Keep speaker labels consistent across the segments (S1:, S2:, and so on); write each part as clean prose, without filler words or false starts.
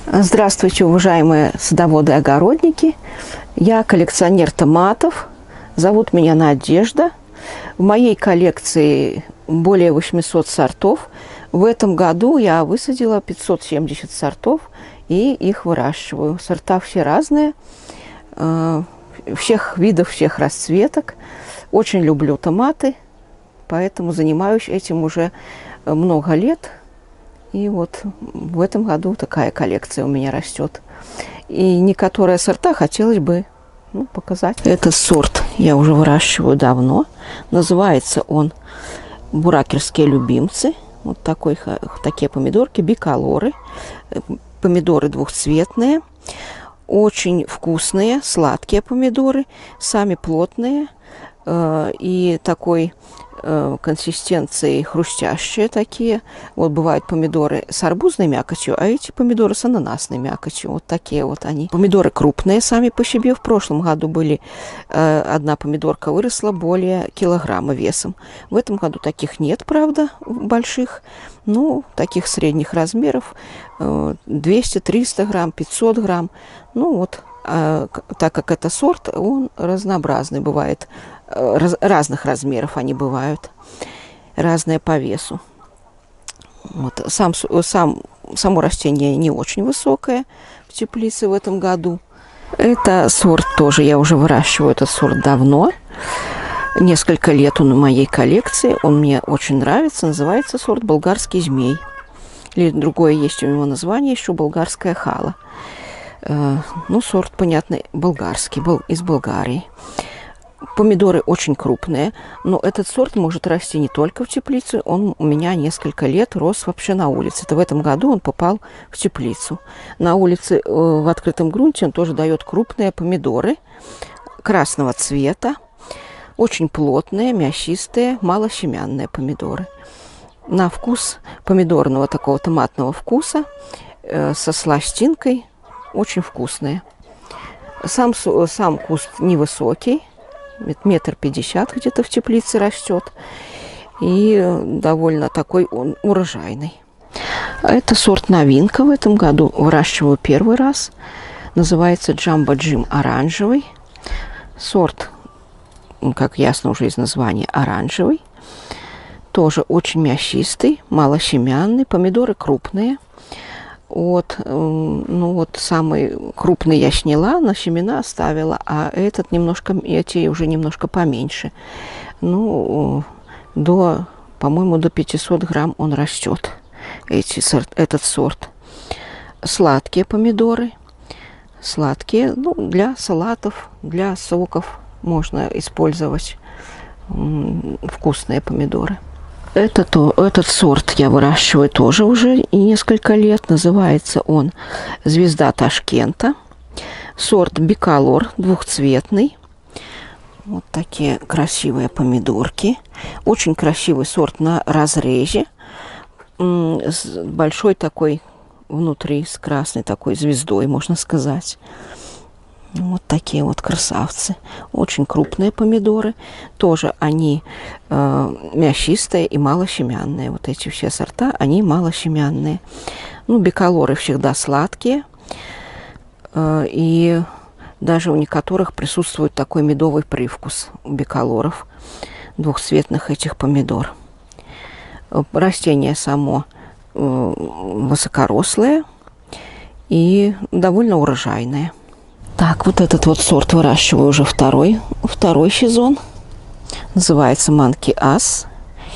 S1: Здравствуйте, уважаемые садоводы и огородники. Я коллекционер томатов. Зовут меня Надежда. В моей коллекции более 800 сортов. В этом году я высадила 570 сортов и их выращиваю. Сорта все разные, всех видов, всех расцветок. Очень люблю томаты, поэтому занимаюсь этим уже много лет. И вот в этом году такая коллекция у меня растет. И некоторые сорта хотелось бы показать. Этот сорт я уже выращиваю давно. Называется он буракерские любимцы. Вот такие помидорки, биколоры. Помидоры двухцветные. Очень вкусные, сладкие помидоры. Сами плотные. И такой консистенции хрустящие такие. Вот бывают помидоры с арбузной мякотью, а эти помидоры с ананасной мякотью. Вот такие вот они. Помидоры крупные сами по себе. В прошлом году были одна помидорка выросла более килограмма весом. В этом году таких нет, правда, больших. Ну, таких средних размеров. 200-300 грамм, 500 грамм. Ну вот, так как это сорт, он разнообразный бывает. Разных размеров они бывают, разные по весу. Вот. Само растение не очень высокое в теплице в этом году. Это сорт тоже, я уже выращиваю этот сорт давно. Несколько лет он в моей коллекции, он мне очень нравится. Называется сорт болгарский змей. Или другое есть у него название, еще болгарская хала. Ну, сорт, понятно, болгарский, из Болгарии. Помидоры очень крупные, но этот сорт может расти не только в теплице, он у меня несколько лет рос вообще на улице. Это в этом году он попал в теплицу. На улице в открытом грунте он тоже дает крупные помидоры красного цвета, очень плотные, мясистые, малосемянные помидоры. На вкус помидорного такого томатного вкуса, со сластинкой, очень вкусные. Сам куст невысокий. 1,50 м где-то в теплице растет. И довольно такой он урожайный. Это сорт новинка в этом году. Выращиваю первый раз. Называется Джамбо Джим оранжевый. Сорт, как ясно уже из названия, оранжевый. Тоже очень мясистый, малосемянный. Помидоры крупные. Вот, ну вот самый крупный я сняла, на семена оставила, а эти уже немножко поменьше. Ну, по-моему, до 500 грамм он растет, этот сорт. Сладкие помидоры, сладкие, ну, для салатов, для соков можно использовать вкусные помидоры. Этот сорт я выращиваю тоже уже и несколько лет. Называется он «Звезда Ташкента». Сорт биколор, двухцветный. Вот такие красивые помидорки. Очень красивый сорт на разрезе. С большой такой внутри, с красной такой звездой, можно сказать. Вот такие вот красавцы. Очень крупные помидоры. Тоже они мясистые и малосемянные. Вот эти все сорта, они малосемянные. Ну, биколоры всегда сладкие. И даже у некоторых присутствует такой медовый привкус у биколоров. Двухцветных этих помидор. Растение само высокорослое и довольно урожайное. Так, вот этот вот сорт выращиваю уже второй сезон. Называется Monkey Ass.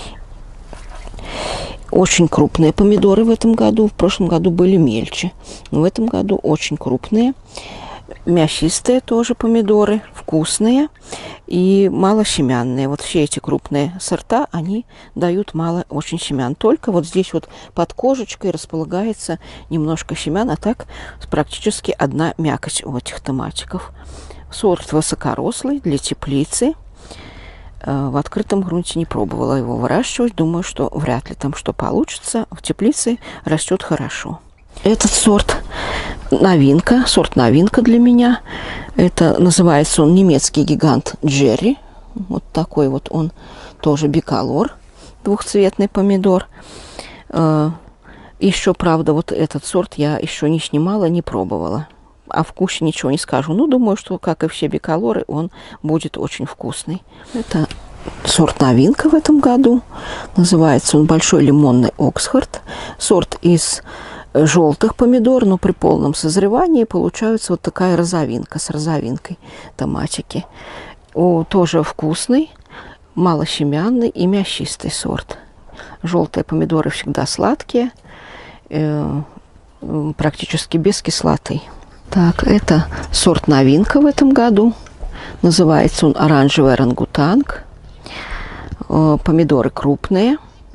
S1: Очень крупные помидоры в этом году. В прошлом году были мельче. Но в этом году очень крупные. Мясистые тоже помидоры. Вкусные и малосемянные. Вот все эти крупные сорта, они дают мало очень семян. Только вот здесь вот под кожечкой располагается немножко семян, а так практически одна мякоть у этих томатиков. Сорт высокорослый для теплицы. В открытом грунте не пробовала его выращивать. Думаю, что вряд ли там что получится. В теплице растет хорошо. Этот сорт новинка, для меня. Это называется он немецкий гигант Джерри. Вот такой вот он тоже биколор, двухцветный помидор. Еще, правда, вот этот сорт я еще не снимала, не пробовала. О вкусе ничего не скажу. Ну, думаю, что, как и все биколоры, он будет очень вкусный. Это сорт новинка в этом году. Называется он Большой лимонный Оксфорд. Сорт из желтых помидор, но при полном созревании получается вот такая розовинка с розовинкой томатики. Тоже вкусный, малосемянный и мясистый сорт. Желтые помидоры всегда сладкие, практически без кислоты. Так, это сорт новинка в этом году. Называется он оранжевый орангутанг. Помидоры крупные.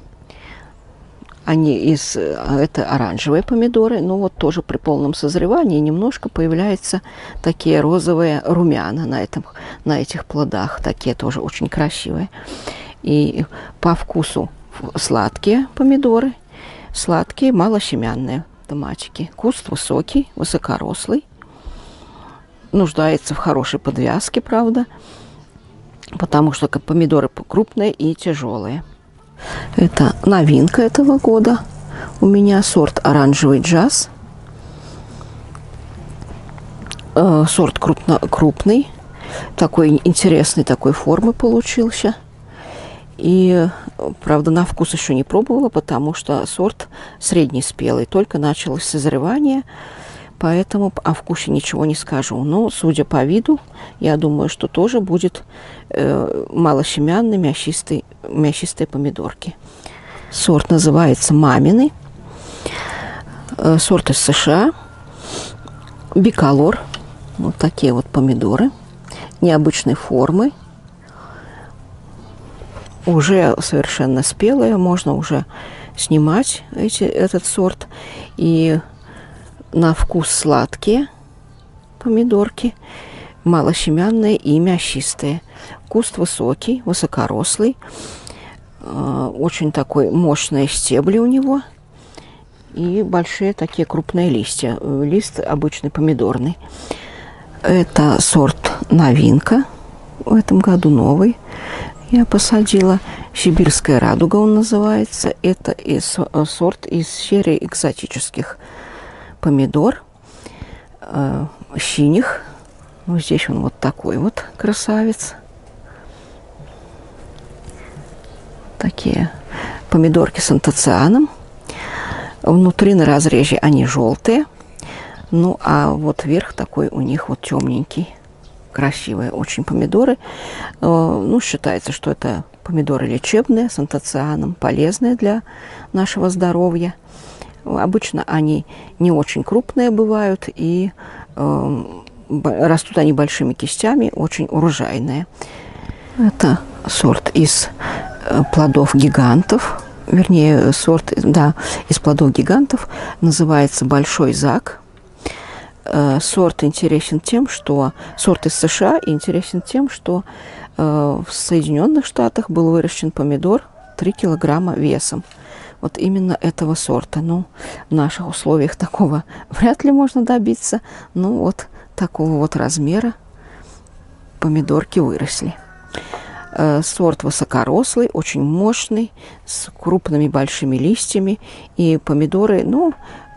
S1: Это оранжевые помидоры, но вот тоже при полном созревании немножко появляются такие розовые румяна на этих плодах. Такие тоже очень красивые. И по вкусу сладкие помидоры, сладкие, малосемянные томатики. Куст высокий, высокорослый. Нуждается в хорошей подвязке, правда, потому что помидоры крупные и тяжелые. Это новинка этого года. У меня сорт оранжевый джаз. Сорт крупный. Такой интересный такой формы получился. И, правда, на вкус еще не пробовала, потому что сорт среднеспелый. Только началось созревание, поэтому о вкусе ничего не скажу. Но, судя по виду, я думаю, что тоже будет малосемянные, мясистые помидорки. Сорт называется «Мамины». Сорт из США. Биколор. Вот такие вот помидоры. Необычной формы. Уже совершенно спелые. Можно уже снимать этот сорт. И на вкус сладкие помидорки. Малосемянные и мясистые. Куст высокий, высокорослый. Очень такой мощные стебли у него. И большие такие крупные листья. Лист обычный помидорный. Это сорт новинка. В этом году новый. Я посадила. Сибирская радуга он называется. Это сорт из серии экзотических помидор. Синих. Ну, здесь он вот такой вот красавец. Такие помидорки с антоцианом. Внутри на разрезе они желтые. Ну, а вот верх такой у них вот темненький. Красивые очень помидоры. Ну, считается, что это помидоры лечебные с антоцианом, полезные для нашего здоровья. Обычно они не очень крупные бывают и растут они большими кистями, очень урожайные. Это сорт из плодов гигантов, вернее, сорт, да, из плодов гигантов, называется Большой Зак. Сорт интересен тем, что сорт из США интересен тем, что в Соединенных Штатах был выращен помидор 3 килограмма весом. Вот именно этого сорта. Ну, в наших условиях такого вряд ли можно добиться. Ну, вот такого вот размера помидорки выросли. Сорт высокорослый, очень мощный, с крупными большими листьями. И помидоры, ну,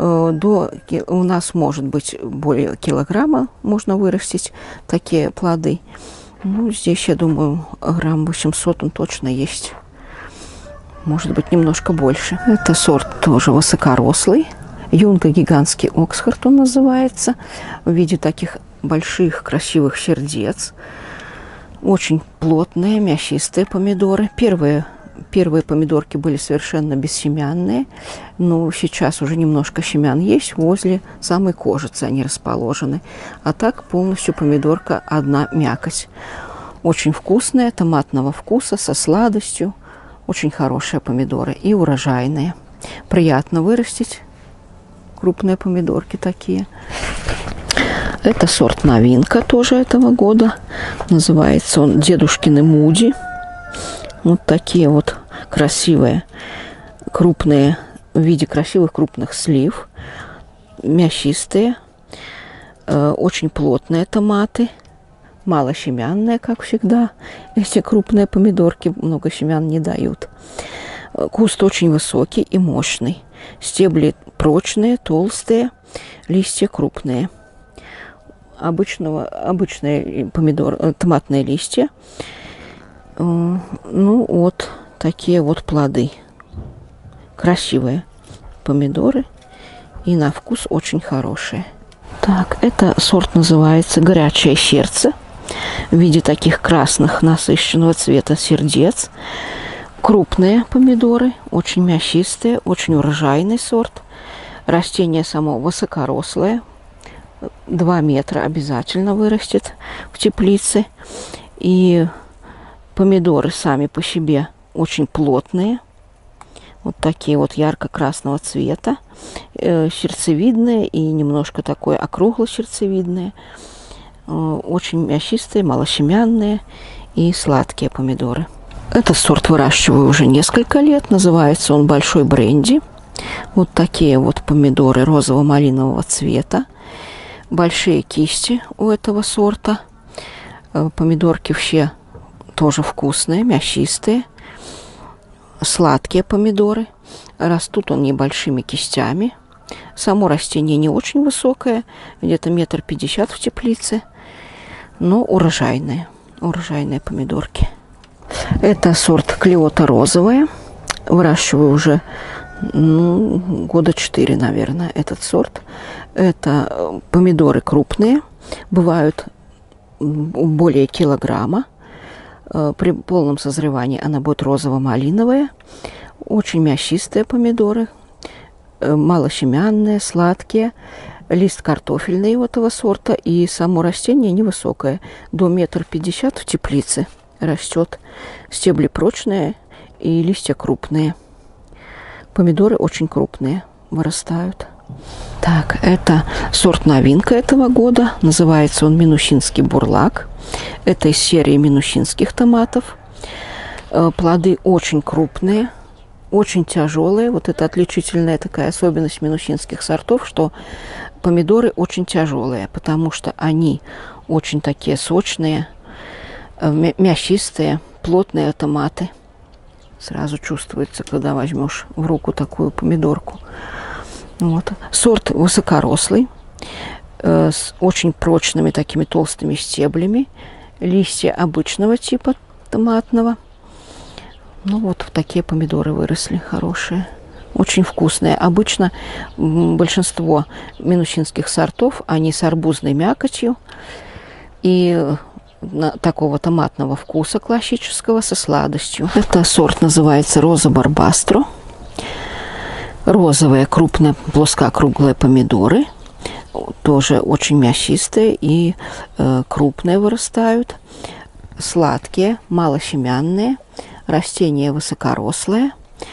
S1: у нас может быть более килограмма можно вырастить такие плоды. Ну, здесь, я думаю, грамм 800 он точно есть. Может быть, немножко больше. Это сорт тоже высокорослый. Юнга гигантский Оксфорд он называется. В виде таких больших красивых сердец. Очень плотные, мясистые помидоры. Первые помидорки были совершенно бессемянные. Но сейчас уже немножко семян есть. Возле самой кожицы они расположены. А так полностью помидорка одна мякоть. Очень вкусная, томатного вкуса, со сладостью. Очень хорошие помидоры и урожайные. Приятно вырастить крупные помидорки такие. Это сорт новинка тоже этого года. Называется он Дедушкины Муди. Вот такие вот красивые, крупные, в виде красивых крупных слив. Мясистые, очень плотные томаты. Малосемянные, как всегда. Эти крупные помидорки много семян не дают. Куст очень высокий и мощный. Стебли прочные, толстые, листья крупные. Обычные томатные листья. Ну, вот такие вот плоды. Красивые помидоры. И на вкус очень хорошие. Так, это сорт называется «Горячее сердце». В виде таких красных насыщенного цвета сердец. Крупные помидоры, очень мясистые, очень урожайный сорт. Растение само высокорослое. 2 метра обязательно вырастет в теплице. И помидоры сами по себе очень плотные. Вот такие вот ярко-красного цвета. Сердцевидные и немножко такое округло-сердцевидные. Очень мясистые, малосемянные и сладкие помидоры. Этот сорт выращиваю уже несколько лет. Называется он «Большой бренди». Вот такие вот помидоры розово-малинового цвета. Большие кисти у этого сорта. Помидорки все тоже вкусные, мясистые. Сладкие помидоры. Растут он небольшими кистями. Само растение не очень высокое, где-то 1,50 м в теплице, но урожайные помидорки. Это сорт Клеота розовая. Выращиваю уже года 4, наверное, этот сорт. Это помидоры крупные, бывают более килограмма. При полном созревании она будет розово-малиновая. Очень мясистые помидоры, малосемянные, сладкие. Лист картофельный у этого сорта, и само растение невысокое, до 1,50 м в теплице растет. Стебли прочные и листья крупные. Помидоры очень крупные вырастают. Так, это сорт новинка этого года. Называется он «Минусинский бурлак». Это из серии минусинских томатов. Плоды очень крупные, очень тяжелые. Вот это отличительная такая особенность минусинских сортов, что помидоры очень тяжелые, потому что они очень такие сочные, мясистые, плотные томаты. Сразу чувствуется, когда возьмешь в руку такую помидорку. Вот. Сорт высокорослый, с очень прочными такими толстыми стеблями. Листья обычного типа томатного. Ну вот такие помидоры выросли хорошие. Очень вкусные. Обычно большинство минусинских сортов, они с арбузной мякотью и такого томатного вкуса классического со сладостью. Это сорт называется «Роза барбастро». Розовые, крупные, плоскокруглые помидоры. Тоже очень мясистые и крупные вырастают. Сладкие, малосемянные. Растение высокорослое,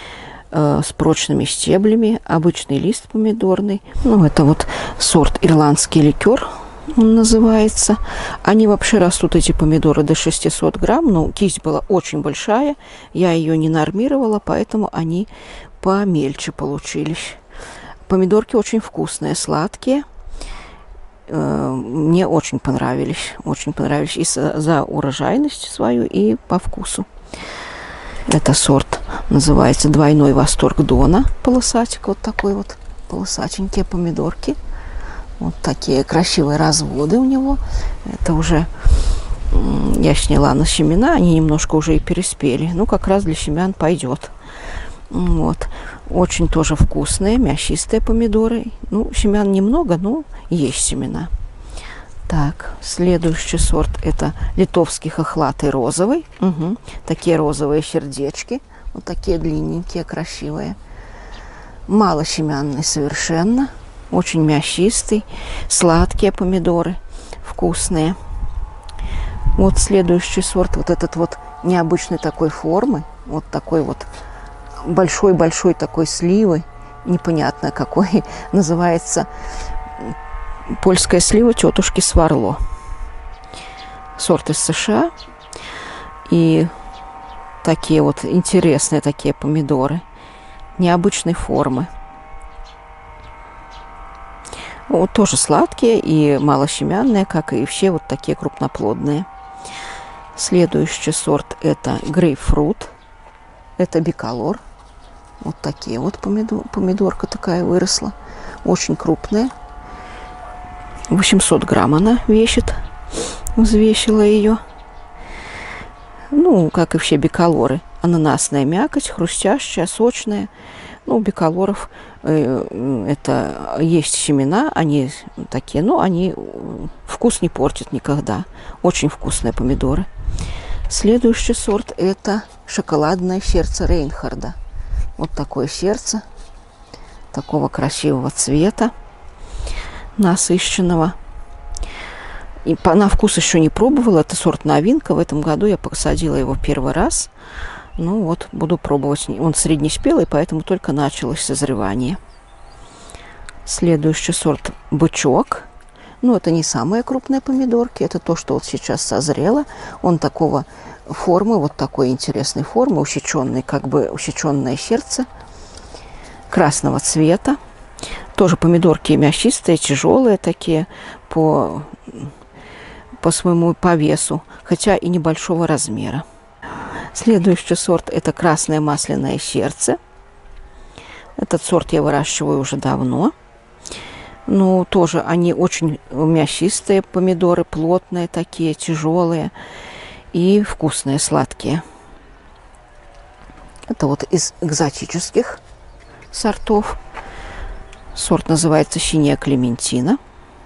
S1: с прочными стеблями. Обычный лист помидорный. Ну, это вот сорт «Ирландский ликер» он называется. Они вообще растут, эти помидоры, до 600 грамм. Но кисть была очень большая. Я ее не нормировала, поэтому они помельче получились. Помидорки очень вкусные, сладкие. Мне очень понравились. Очень понравились и за урожайность свою, и по вкусу. Это сорт называется «Двойной восторг Дона». Полосатик, вот такой вот полосатенькие помидорки. Вот такие красивые разводы у него. Это уже я сняла на семена, они немножко уже и переспели. Ну, как раз для семян пойдет. Вот. Очень тоже вкусные, мясистые помидоры. Ну, семян немного, но есть семена. Так, следующий сорт – это литовский хохлатый розовый. Угу. Такие розовые сердечки. Вот такие длинненькие, красивые. Малосемянный совершенно. Очень мясистый. Сладкие помидоры. Вкусные. Вот следующий сорт. Вот этот вот необычной такой формы. Вот такой вот большой-большой такой сливы. Непонятно какой. Называется польская слива тетушки Сварло. Сорт из США. И такие вот интересные такие помидоры. Необычной формы. Вот тоже сладкие и малосемянные, как и все вот такие крупноплодные. Следующий сорт – это грейпфрут. Это биколор. Вот такие вот помидорка такая выросла. Очень крупная. 800 грамм она весит. Взвесила ее. Ну, как и все биколоры. Ананасная мякоть, хрустящая, сочная. Ну, у биколоров это есть семена, они такие, но они вкус не портят никогда. Очень вкусные помидоры. Следующий сорт – это шоколадное сердце Рейнхарда. Вот такое сердце, такого красивого цвета, насыщенного. И на вкус еще не пробовала, это сорт новинка. В этом году я посадила его первый раз. Ну вот, буду пробовать. Он среднеспелый, поэтому только началось созревание. Следующий сорт – бычок. Ну, это не самые крупные помидорки, это то, что вот сейчас созрело. Он такого формы, вот такой интересной формы, усеченный, как бы усеченное сердце, красного цвета. Тоже помидорки мясистые, тяжелые такие по своему по весу, хотя и небольшого размера. Следующий сорт – это красное масляное сердце. Этот сорт я выращиваю уже давно. Ну, тоже они очень мясистые помидоры, плотные такие, тяжелые и вкусные, сладкие. Это вот из экзотических сортов. Сорт называется синяя клементина.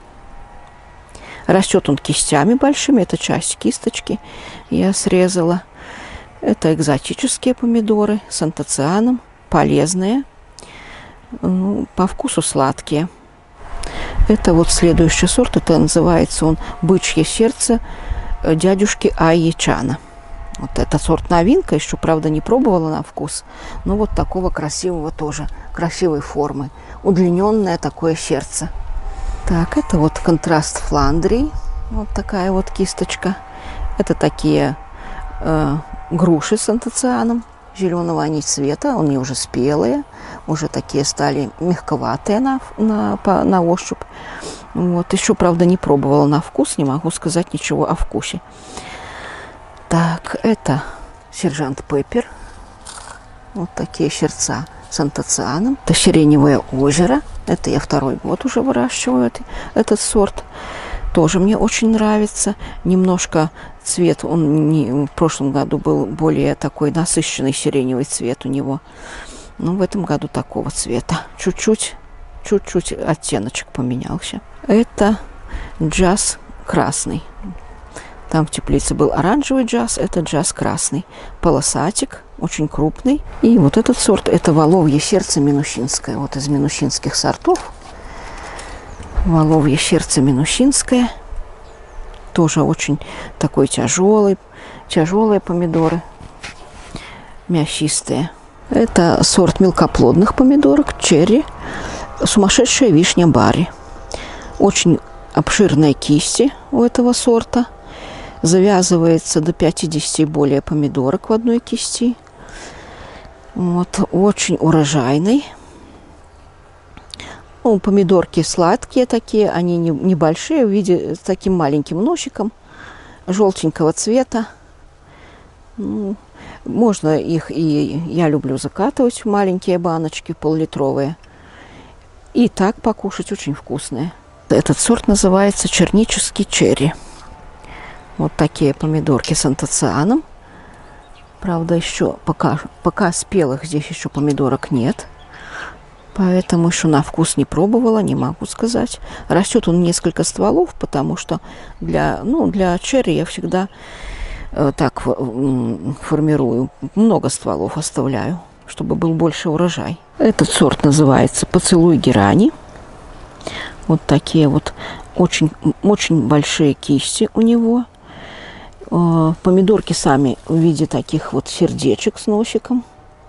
S1: Растет он кистями большими, это часть кисточки я срезала. Это экзотические помидоры с антоцианом, полезные, ну, по вкусу сладкие. Это вот следующий сорт, это называется он бычье сердце дядюшки Айячана. Вот этот сорт новинка, еще, правда, не пробовала на вкус, но вот такого красивого тоже, красивой формы, удлиненное такое сердце. Так, это вот контраст Фландрии, вот такая вот кисточка. Это такие груши с антоцианом, зеленого они цвета, они уже спелые, уже такие стали мягковатые на ощупь. Вот. Еще, правда, не пробовала на вкус, не могу сказать ничего о вкусе. Так, это сержант Пеппер. Вот такие сердца с антоцианом. Это сиреневое озеро. Это я второй год уже выращиваю этот сорт. Тоже мне очень нравится. Немножко цвет, в прошлом году был более такой насыщенный сиреневый цвет у него. Но в этом году такого цвета. Чуть-чуть оттеночек поменялся. Это джаз красный. Там в теплице был оранжевый джаз, это джаз красный. Полосатик, очень крупный. И вот этот сорт, это воловье сердце минусинское. Вот из минусинских сортов. Воловье сердце минусинское. Тоже очень такой тяжелые помидоры. Мясистые. Это сорт мелкоплодных помидорок, черри. Сумасшедшая вишня Барри. Очень обширные кисти у этого сорта. Завязывается до 50 и более помидорок в одной кисти. Вот, очень урожайный. Ну, помидорки сладкие такие, они небольшие, в виде с таким маленьким носиком, желтенького цвета. Ну, можно их и я люблю закатывать в маленькие баночки, пол-литровые. И так покушать, очень вкусные. Этот сорт называется чернический черри. Вот такие помидорки с антоцианом. Правда, еще пока спелых здесь еще помидорок нет. Поэтому еще на вкус не пробовала, не могу сказать. Растет он несколько стволов, потому что для черри я всегда так формирую. Много стволов оставляю, чтобы был больше урожай. Этот сорт называется «Поцелуй герани». Вот такие вот очень большие кисти у него. Помидорки сами в виде таких вот сердечек с носиком.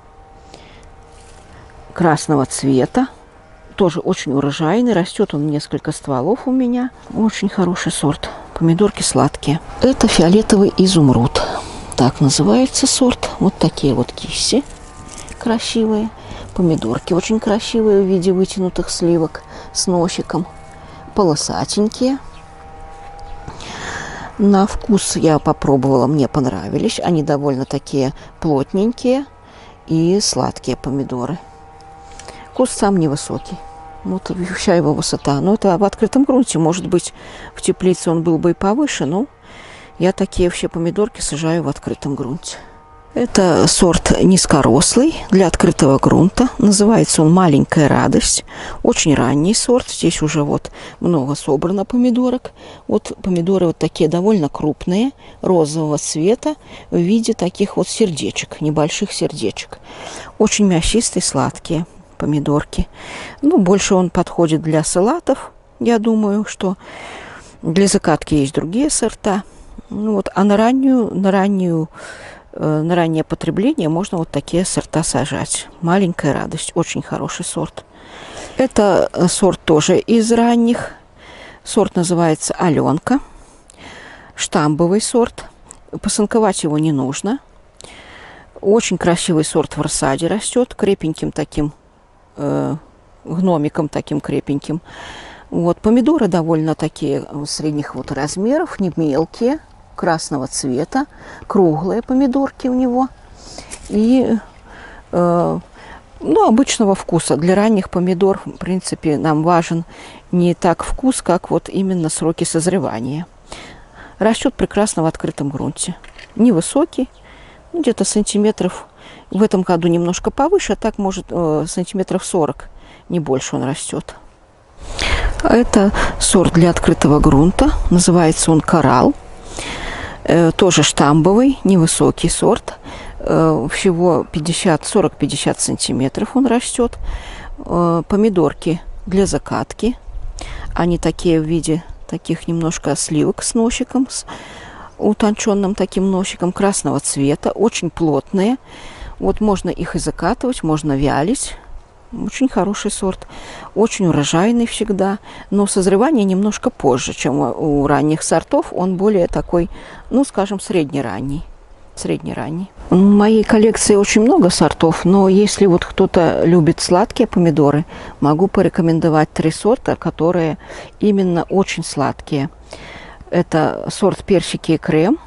S1: Красного цвета. Тоже очень урожайный. Растет он несколько стволов у меня. Очень хороший сорт. Помидорки сладкие. Это фиолетовый изумруд. Так называется сорт. Вот такие вот кисти красивые. Помидорки очень красивые в виде вытянутых сливок с носиком. Полосатенькие. На вкус я попробовала, мне понравились. Они довольно такие плотненькие и сладкие помидоры. Куст сам невысокий. Вот вся его высота. Но это в открытом грунте. Может быть, в теплице он был бы и повыше, но я такие вообще помидорки сажаю в открытом грунте. Это сорт низкорослый для открытого грунта. Называется он «Маленькая радость». Очень ранний сорт. Здесь уже вот много собрано помидорок. Вот помидоры вот такие довольно крупные, розового цвета, в виде таких вот сердечек, небольших сердечек. Очень мясистые, сладкие помидорки. Ну, больше он подходит для салатов. Я думаю, что для закатки есть другие сорта. Ну, вот, а на раннее потребление можно вот такие сорта сажать. «Маленькая радость». Очень хороший сорт. Это сорт тоже из ранних. Сорт называется «Аленка». Штамбовый сорт. Посынковать его не нужно. Очень красивый сорт в рассаде растет. Крепеньким таким гномиком таким крепеньким. Вот, помидоры довольно такие средних вот размеров, не мелкие, красного цвета, круглые помидорки у него. И обычного вкуса. Для ранних помидор, в принципе, нам важен не так вкус, как вот именно сроки созревания. Растет прекрасно в открытом грунте. Невысокий, где-то сантиметров, в этом году немножко повыше, а так может сантиметров 40, не больше он растет. Это сорт для открытого грунта, называется он «Коралл». Тоже штамбовый, невысокий сорт, всего 40-50 сантиметров он растет. Помидорки для закатки, они такие в виде таких немножко сливок с носиком, с утонченным таким носиком, красного цвета, очень плотные. Вот можно их и закатывать, можно вялить. Очень хороший сорт, очень урожайный всегда, но созревание немножко позже, чем у ранних сортов. Он более такой, ну, скажем, средне-ранний. В моей коллекции очень много сортов, но если вот кто-то любит сладкие помидоры, могу порекомендовать 3 сорта, которые именно очень сладкие. Это сорт «Персики и крем»,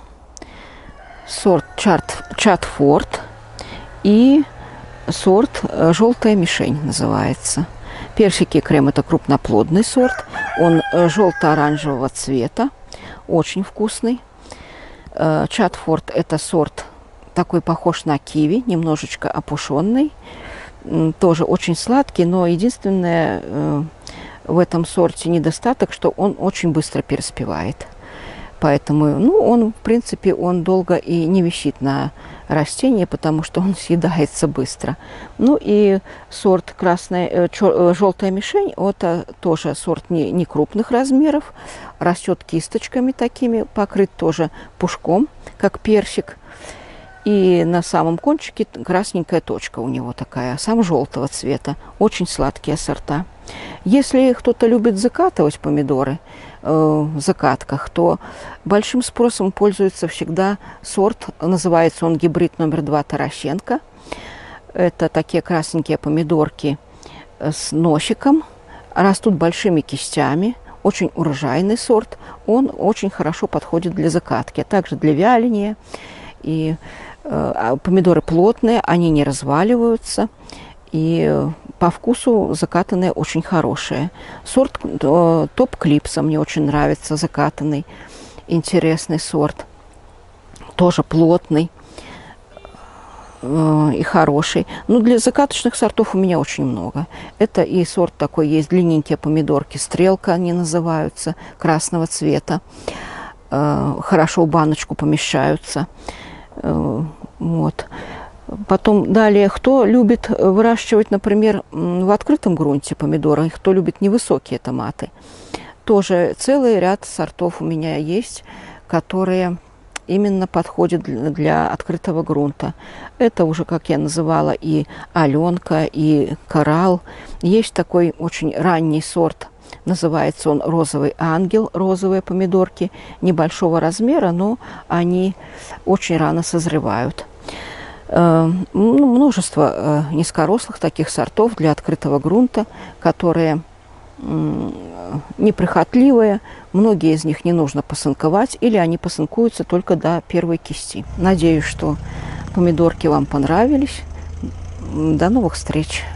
S1: сорт «Чатфорд» и сорт «Желтая мишень» называется. «Персики и крем» – это крупноплодный сорт. Он желто-оранжевого цвета, очень вкусный. «Чатфорд» – это сорт такой похож на киви, немножечко опушенный. Тоже очень сладкий, но единственное в этом сорте недостаток, что он очень быстро переспевает. Поэтому, он, в принципе, он долго и не висит на растении, потому что он съедается быстро. Ну и сорт «Желтая мишень» – это тоже сорт не крупных размеров, растет кисточками такими, покрыт тоже пушком, как персик. И на самом кончике красненькая точка у него такая, сам желтого цвета. Очень сладкие сорта. Если кто-то любит закатывать помидоры в закатках, то большим спросом пользуется всегда сорт, называется он гибрид номер 2 Таращенко. Это такие красненькие помидорки с носиком, растут большими кистями, очень урожайный сорт. Он очень хорошо подходит для закатки, а также для вяления. И помидоры плотные, они не разваливаются. И по вкусу закатанные очень хорошие. Сорт топ-клипса мне очень нравится, закатанный, интересный сорт. Тоже плотный и хороший. Но для закаточных сортов у меня очень много. Это и сорт такой есть, длинненькие помидорки, стрелка они называются, красного цвета. Хорошо в баночку помещаются. Вот. Потом далее, кто любит выращивать, например, в открытом грунте помидоры, кто любит невысокие томаты, тоже целый ряд сортов у меня есть, которые именно подходят для открытого грунта. Это уже, как я называла, и Аленка, и Коралл. Есть такой очень ранний сорт, называется он «Розовый ангел», розовые помидорки, небольшого размера, но они очень рано созревают. Множество низкорослых таких сортов для открытого грунта, которые неприхотливые. Многие из них не нужно посынковать, или они посынкуются только до первой кисти. Надеюсь, что помидорки вам понравились. До новых встреч!